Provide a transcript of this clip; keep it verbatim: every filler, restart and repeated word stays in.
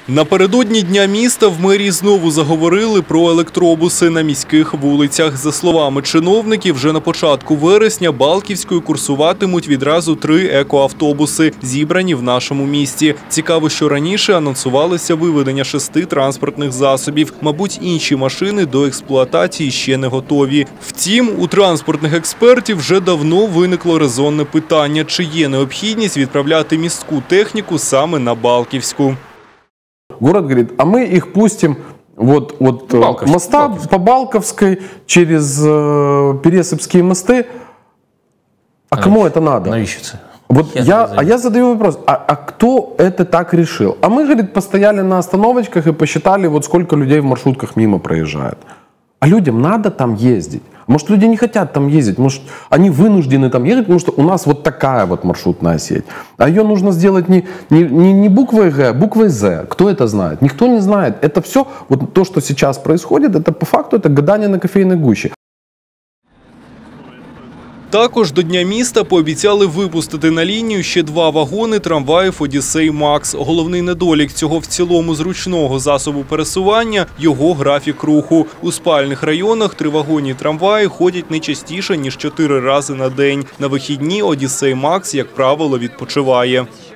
Напередодні Дня міста в мерії знову заговорили про електробуси на міських вулицях. За словами чиновників, вже на початку вересня Балківською курсуватимуть відразу три екоавтобуси, зібрані в нашому місті. Цікаво, що раніше анонсувалося виведення шести транспортних засобів. Мабуть, інші машини до експлуатації ще не готові. Втім, у транспортних експертів вже давно виникло резонне питання, чи є необхідність відправляти міську техніку саме на Балківську. Город говорит, а мы их пустим вот от Балковск, моста Балковск. по Балковской через э, Пересыпские мосты. А Навещ, кому это надо? Навещится. Вот я, я, а я задаю вопрос, а, а кто это так решил? А мы, говорит, постояли на остановочках и посчитали, вот сколько людей в маршрутках мимо проезжает. А людям надо там ездить. Может, люди не хотят там ездить, может, они вынуждены там ехать, потому что у нас вот такая вот маршрутная сеть. А ее нужно сделать не, не, не, не буквой Г, а буквой З. Кто это знает? Никто не знает. Это все, вот то, что сейчас происходит, это по факту это гадание на кофейной гуще. Також до Дня міста пообіцяли випустити на лінію ще два вагони трамваїв «Одіссей Макс». Головний недолік цього в цілому зручного засобу пересування – його графік руху. У спальних районах тривагонні трамваї ходять не частіше, ніж чотири рази на день. На вихідні «Одіссей Макс», як правило, відпочиває.